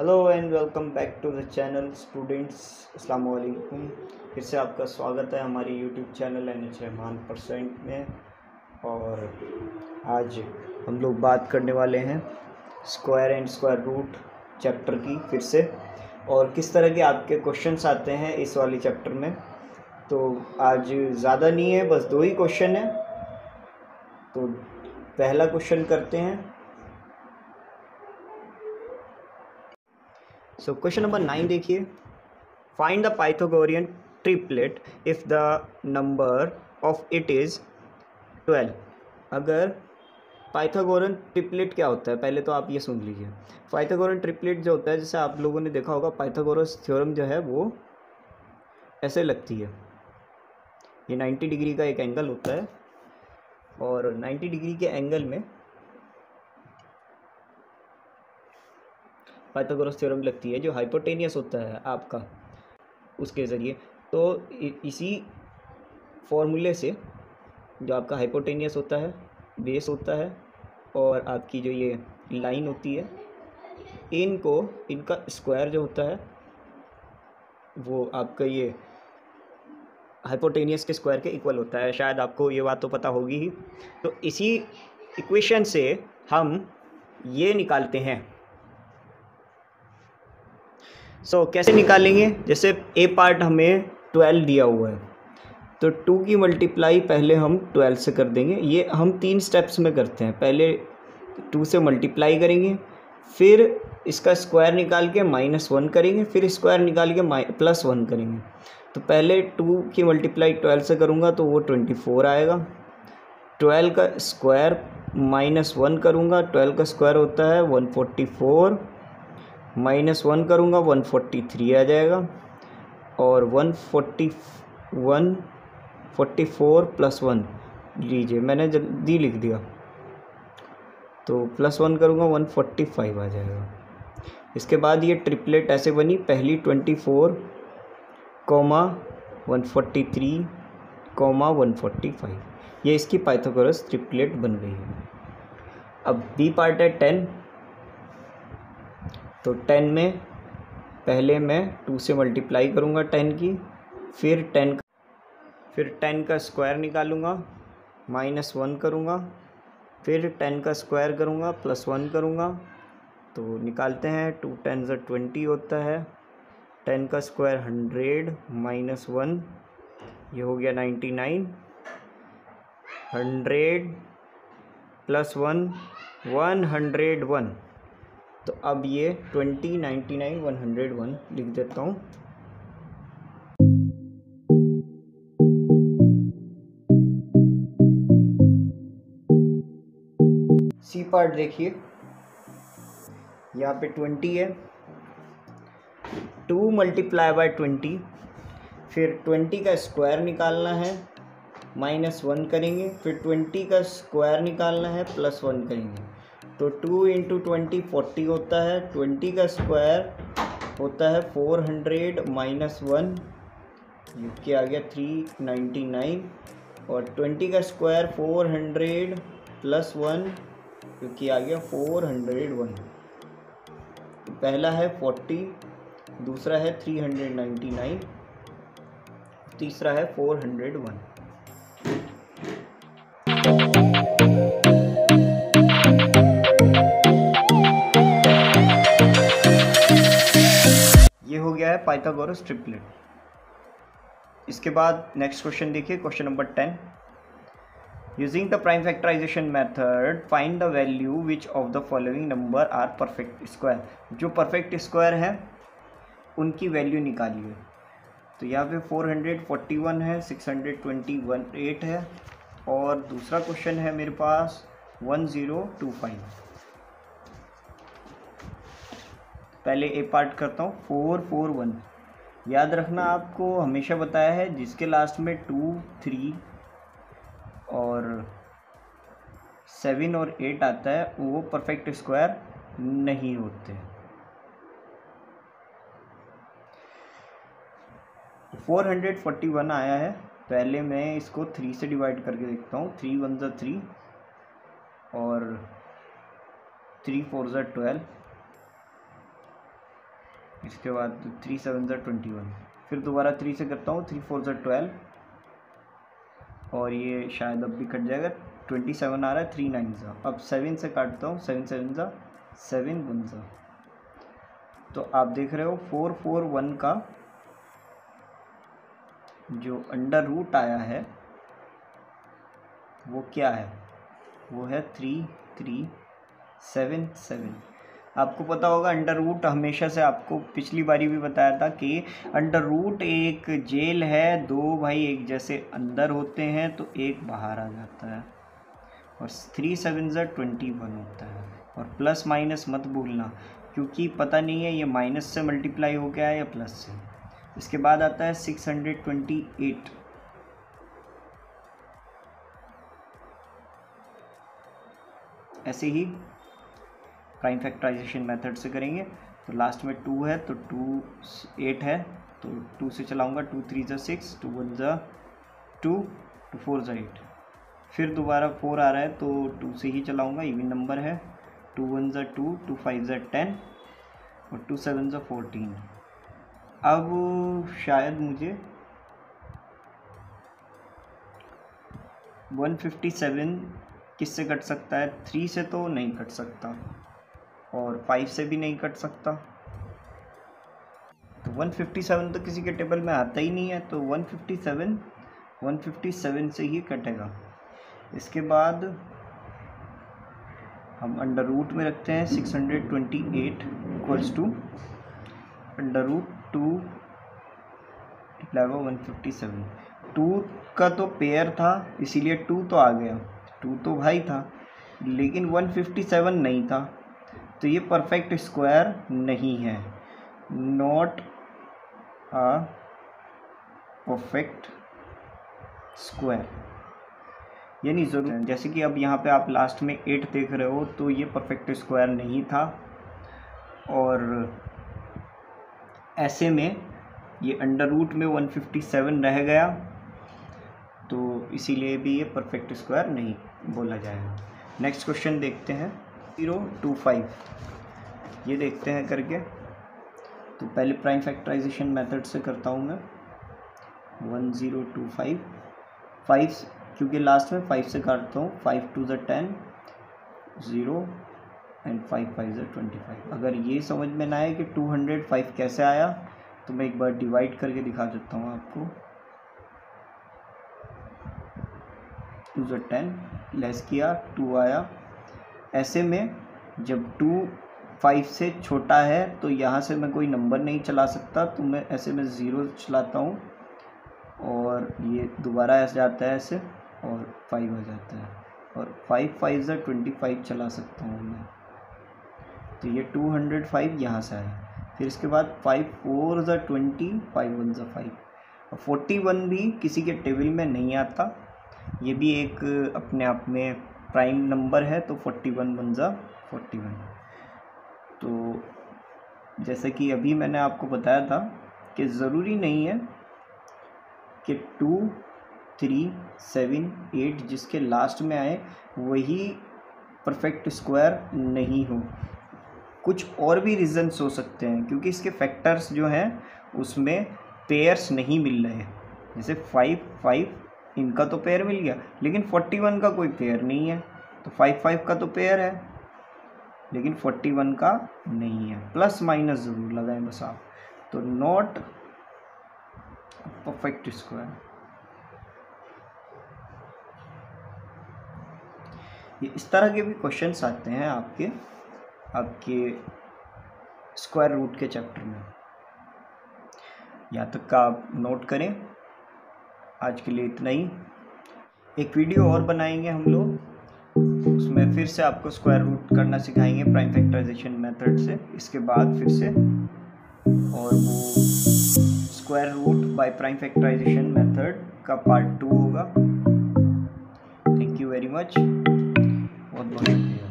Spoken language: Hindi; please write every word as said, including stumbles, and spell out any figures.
Hello and welcome back to the channel students. अस्सलाम वालेकुम। फिर से आपका स्वागत है हमारी YouTube channel N H Rahman percent में। और आज हम लोग बात करने वाले हैं square and square root chapter की फिर से, और किस तरह के आपके क्वेश्चंस आते हैं इस वाली चैप्टर में। तो आज ज़्यादा नहीं है, बस दो ही क्वेश्चन है। तो पहला क्वेश्चन करते हैं। सो क्वेश्चन नंबर नाइन देखिए, find the Pythagorean triplet if the number of it is twelve. अगर पाइथागोरियन ट्रिपलेट क्या होता है, पहले तो आप ये सुन लीजिए। पाइथागोरियन ट्रिपलेट जो होता है, जैसे आप लोगों ने देखा होगा, पाइथागोरस थ्योरम जो है वो ऐसे लगती है। ये नाइन्टी डिग्री का एक एंगल होता है, और नाइन्टी डिग्री के एंगल में पाइथागोरस थ्योरम लगती है, जो हाइपोटेनियस होता है आपका उसके ज़रिए। तो इसी फॉर्मूले से जो आपका हाइपोटेनियस होता है, बेस होता है, और आपकी जो ये लाइन होती है, इनको इनका स्क्वायर जो होता है वो आपका ये हाइपोटेनियस के स्क्वायर के इक्वल होता है। शायद आपको ये बात तो पता होगी ही। तो इसी इक्वेशन से हम ये निकालते हैं। सो so, कैसे निकालेंगे? जैसे ए पार्ट हमें ट्वेल्व दिया हुआ है, तो टू की मल्टीप्लाई पहले हम ट्वेल्व से कर देंगे। ये हम तीन स्टेप्स में करते हैं। पहले टू से मल्टीप्लाई करेंगे, फिर इसका स्क्वायर निकाल के माइनस वन करेंगे, फिर स्क्वायर निकाल के प्लस वन करेंगे। तो पहले टू की मल्टीप्लाई ट्वेल्व से करूँगा तो वो ट्वेंटी फोर आएगा। ट्वेल्व का स्क्वायर माइनस वन करूँगा, ट्वेल्व का स्क्वायर होता है one forty four, minus one करूँगा वन फोर्टी थ्री आ जाएगा। और one forty one forty four plus one लीजिए, मैंने जल्दी लिख दिया, तो प्लस वन करूँगा वन फोर्टी फाइव आ जाएगा। इसके बाद ये ट्रिपलेट ऐसे बनी, पहली twenty four comma one forty three comma one forty five, ये इसकी पाइथागोरस ट्रिपलेट बन गई है। अब बी पार्ट है टेन। तो टेन में पहले मैं टू से मल्टीप्लाई करूँगा टेन की, फिर टेन फिर टेन का स्क्वायर निकालूँगा, माइनस वन करूँगा, फिर टेन का स्क्वायर करूँगा, प्लस वन करूँगा। तो निकालते हैं, टू टेन ज़ा ट्वेंटी होता है, टेन का स्क्वायर हंड्रेड माइनस वन, ये हो गया ninety nine, hundred plus one one hundred one. तो अब ये twenty ninety nine one hundred one लिख देता हूँ। सी पार्ट देखिए, यहाँ पे ट्वेंटी है, टू मल्टीप्लाई बाय ट्वेंटी, फिर ट्वेंटी का स्क्वायर निकालना है, माइनस वन करेंगे, फिर ट्वेंटी का स्क्वायर निकालना है, प्लस वन करेंगे। तो टू इंटू ट्वेंटी फोर्टी होता है, ट्वेंटी का स्क्वायर होता है फोर हंड्रेड माइनस वन, ये आ गया थ्री नाइन्टी नाइन, और ट्वेंटी का square four hundred plus one, क्योंकि आ गया फोर हंड्रेड वन। पहला है फोर्टी, दूसरा है थ्री हंड्रेड नाइन्टी नाइन, तीसरा है फोर हंड्रेड वन। ये हो गया है पाइथागोरस ट्रिपलेट। इसके बाद नेक्स्ट क्वेश्चन देखिए, question number ten. Using the prime factorisation method find the value which of the following number are perfect square. जो परफेक्ट स्क्वायर है उनकी वैल्यू निकालिए। तो यहाँ पे फोर हंड्रेड फोर्टी वन है, six hundred twenty one eight है, और दूसरा क्वेश्चन है मेरे पास वन ज़ीरो टू फाइव। पहले ए पार्ट करता हूँ, फोर फोर वन। याद रखना, आपको हमेशा बताया है जिसके लास्ट में टू थ्री और सेवन और एट आता है वो परफेक्ट स्क्वायर नहीं होते। फोर हंड्रेड फोर्टी वन आया है, पहले मैं इसको थ्री से डिवाइड करके देखता हूँ। थ्री वन ज़ा थ्री और थ्री फोर ज़ा ट्वेल्व, इसके बाद थ्री सेवन ज़ा ट्वेंटी वन, फिर दोबारा थ्री से करता हूँ, थ्री फोर ज़ा ट्वेल्व, और ये शायद अब भी कट जाएगा, ट्वेंटी सेवन आ रहा है, थ्री नाइन ज़ा, अब सेवन से काटता हूँ, सेवन सेवन ज़ा सेवन वन ज़ा, तो आप देख रहे हो फोर फोर वन का जो अंडर रूट आया है वो क्या है, वो है थ्री थ्री सेवन सेवन। आपको पता होगा अंडर रूट हमेशा से, आपको पिछली बारी भी बताया था कि अंडर रूट एक जेल है, दो भाई एक जैसे अंदर होते हैं तो एक बाहर आ जाता है, और थ्री सेवन ज़ा ट्वेंटी वन होता है। और प्लस माइनस मत भूलना, क्योंकि पता नहीं है ये माइनस से मल्टीप्लाई हो गया है या प्लस से। इसके बाद आता है सिक्स हंड्रेड ट्वेंटी एट, ऐसे ही प्राइम फैक्टराइजेशन मेथड से करेंगे। तो लास्ट में टू है तो टू एट है तो टू से चलाऊंगा, टू थ्री ज़ा सिक्स, टू वन ज़ा टू, टू फोर ज़ा एट, फिर दोबारा फोर आ रहा है तो टू से ही चलाऊंगा, इवन नंबर है, टू वन ज़ा टू, टू फाइव ज़ा टेन, और टू सेवन ज़ा फोर्टीन। अब शायद मुझे वन फिफ्टी सेवन किससे कट सकता है, थ्री से तो नहीं कट सकता और फाइव से भी नहीं कट सकता, तो वन फिफ्टी सेवन तो किसी के टेबल में आता ही नहीं है, तो one fifty seven one fifty seven से ही कटेगा। इसके बाद हम अंडर रूट में रखते हैं six hundred twenty eight equals to under root two eleven one fifty seven. Two का तो पेयर था इसीलिए टू तो आ गया, टू तो भाई था, लेकिन वन फिफ्टी सेवन नहीं था, तो ये परफेक्ट स्क्वायर नहीं है, नॉट अ परफेक्ट स्क्वायर। यानी ज़रूर, जैसे कि अब यहाँ पे आप लास्ट में एट देख रहे हो तो ये परफेक्ट स्क्वायर नहीं था, और ऐसे में ये अंडर रूट में वन फिफ्टी सेवन रह गया, तो इसीलिए भी ये परफेक्ट स्क्वायर नहीं बोला जाएगा। नेक्स्ट क्वेश्चन देखते हैं, ज़ीरो टू फाइव, ये देखते हैं करके। तो पहले प्राइम फैक्टराइजेशन मेथड से करता हूँ मैं, one zero two five, five क्योंकि लास्ट में फाइव से काटता हूँ, फाइव टू ज़ा ten, zero and five five ज़ा ट्वेंटी फाइव। अगर ये समझ में ना आए कि टू हंड्रेड फाइव कैसे आया तो मैं एक बार डिवाइड करके दिखा देता हूँ आपको। टू ज़ा टेन लेस किया, टू आया। ऐसे में जब टू फाइव से छोटा है तो यहाँ से मैं कोई नंबर नहीं चला सकता, तो मैं ऐसे में ज़ीरो चलाता हूँ और ये दोबारा ऐसे जाता है ऐसे और फाइव आ जाता है, और फाइव फाइव ज़ा ट्वेंटी फाइव चला सकता हूँ मैं, तो ये टू हंड्रेड फाइव यहाँ से आया। फिर इसके बाद फाइव फोर ज़ा ट्वेंटी, फाइव वन ज़ा फाइव, और फोर्टी वन भी किसी के टेबल में नहीं आता, ये भी एक अपने आप में प्राइम नंबर है, तो फोर्टी वन वन ज़ा फोर्टी वन। तो जैसे कि अभी मैंने आपको बताया था कि ज़रूरी नहीं है कि टू थ्री सेवन एट जिसके लास्ट में आए वही परफेक्ट स्क्वायर नहीं हो, कुछ और भी रीज़न्स हो सकते हैं, क्योंकि इसके फैक्टर्स जो हैं उसमें पेयर्स नहीं मिल रहे हैं। जैसे फाइव फाइव इनका तो पेयर मिल गया, लेकिन फोर्टी वन का कोई पेयर नहीं है, तो फाइव फाइव का तो पेयर है लेकिन फोर्टी वन का नहीं है। प्लस माइनस ज़रूर लगाएं बस आप, तो नॉट परफेक्ट स्क्वायर। ये इस तरह के भी क्वेश्चंस आते हैं आपके आपके स्क्वायर रूट के चैप्टर में, यहाँ तक का आप नोट करें। आज के लिए इतना ही, एक वीडियो और बनाएंगे हम लोग, उसमें फिर से आपको स्क्वायर रूट करना सिखाएंगे प्राइम फैक्टराइजेशन मेथड से, इसके बाद फिर से, और वो square root by prime factorisation method का पार्ट टू होगा। थैंक यू वेरी मच, बहुत बहुत शुक्रिया।